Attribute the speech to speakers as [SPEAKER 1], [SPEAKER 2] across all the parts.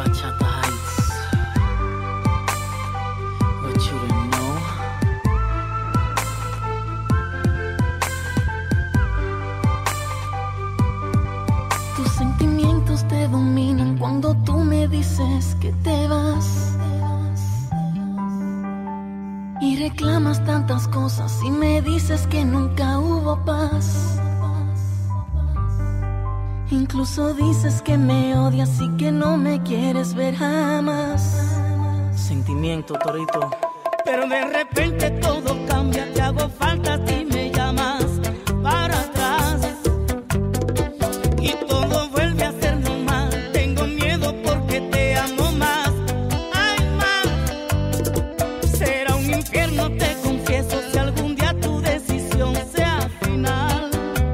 [SPEAKER 1] Bachata Heights. What you didn't know.
[SPEAKER 2] Tus sentimientos te dominan cuando tú me dices que te vas. Y reclamas tantas cosas y me dices que nunca hubo paz. Incluso dices que me odias y que no me quieres ver jamás.
[SPEAKER 1] Sentimiento, Torito.
[SPEAKER 3] Pero de repente todo cambia, te hago falta a ti, me llamas para atrás y todo vuelve a ser normal. Tengo miedo porque te amo más. Ay, más, será un infierno, te confieso, si algún día tu decisión sea final.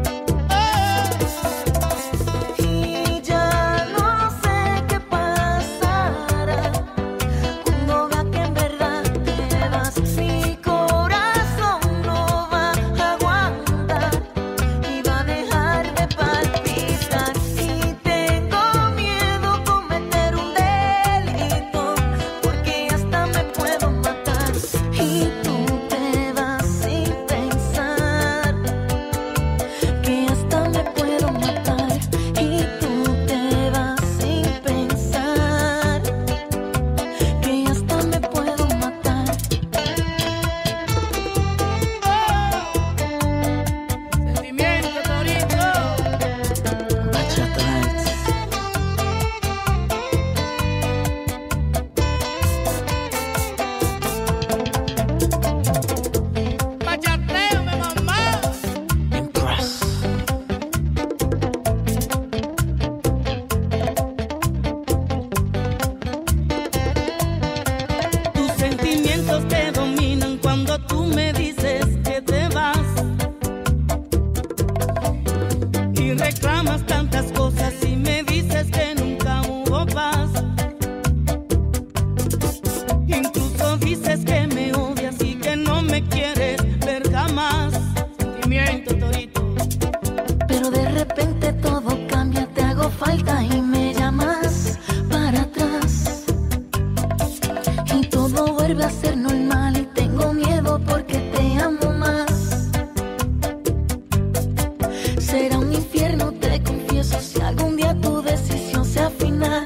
[SPEAKER 2] Y ya no sé qué pasará cuando vea que en verdad te vas. Mi corazón no va a aguantar y va a dejar de palpitar. Y tengo miedo cometer un delito porque hasta me puedo matar. Y tú te vas sin pensar que hasta me puedo matar. Y tú te vas sin pensar que hasta me puedo matar.
[SPEAKER 3] Sentimiento, Torito.
[SPEAKER 1] Bachata Heights.
[SPEAKER 3] Bachateo, mi mamá.
[SPEAKER 1] Impress.
[SPEAKER 3] Tus sentimientos te dominan cuando tú me dices que te vas y reclamas tantas cosas y me dices que nunca hubo paz. Incluso dices que me odias y que no me quieres ver jamás. Sentimiento, Torito.
[SPEAKER 2] Pero de repente todo cambia, te hago falta y me llamas para atrás. Y todo vuelve a ser normal y tengo miedo porque te amo más. Será un infierno, te confieso, si algún día tu decisión sea final.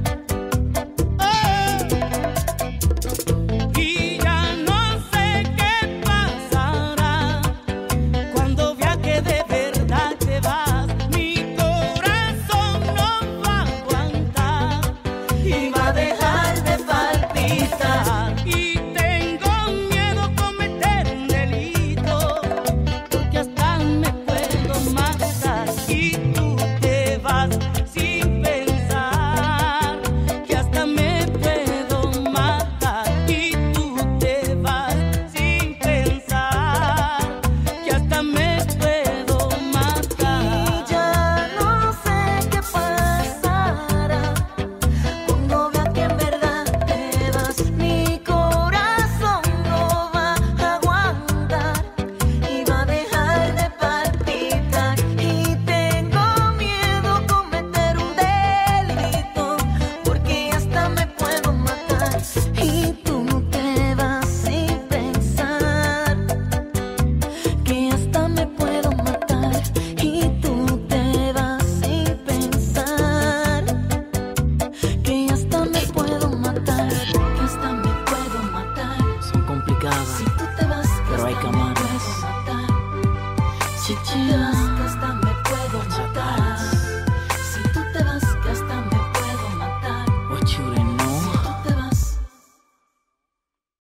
[SPEAKER 3] Y ya no sé qué pasará cuando vea que de verdad te vas. Mi corazón no va a aguantar y va a dejar de palpitar. Y tengo miedo a cometer un delito porque hasta me puedo matar. Y tú te vas sin pensar que hasta me puedo matar. Y tú te vas sin pensar que hasta me puedo matar.
[SPEAKER 2] Y ya no sé qué pasará cuando vea que en verdad te vas. Mi corazón no va a aguantar y va a dejar de palpitar. Y tengo miedo a cometer un delito porque hasta me puedo matar. Y tú te vas sin pensar que hasta me puedo matar. Y tú te vas sin pensar que hasta me puedo matar. Que hasta me puedo matar.
[SPEAKER 1] Son complicadas,
[SPEAKER 2] Si tú te vas,
[SPEAKER 1] pero hay que amarlas.
[SPEAKER 2] puedo matar. Chichi.